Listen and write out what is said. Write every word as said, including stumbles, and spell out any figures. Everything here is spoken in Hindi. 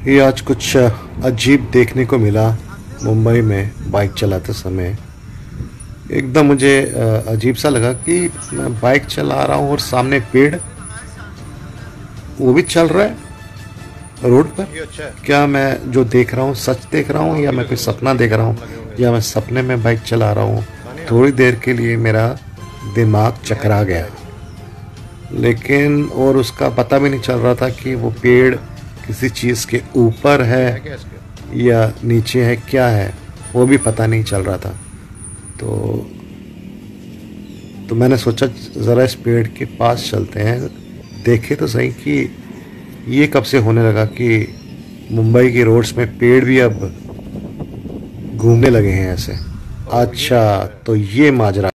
ये आज कुछ अजीब देखने को मिला मुंबई में बाइक चलाते समय। एकदम मुझे अजीब सा लगा कि मैं बाइक चला रहा हूँ और सामने पेड़ वो भी चल रहा है रोड पर। क्या मैं जो देख रहा हूँ सच देख रहा हूँ या मैं कोई सपना देख रहा हूँ या मैं सपने में बाइक चला रहा हूँ? थोड़ी देर के लिए मेरा दिमाग चकरा गया, लेकिन और उसका पता भी नहीं चल रहा था कि वो पेड़ किसी चीज़ के ऊपर है या नीचे है, क्या है वो भी पता नहीं चल रहा था। तो तो मैंने सोचा ज़रा इस पेड़ के पास चलते हैं, देखे तो सही कि ये कब से होने लगा कि मुंबई की रोड्स में पेड़ भी अब घूमने लगे हैं ऐसे। अच्छा, तो ये माजरा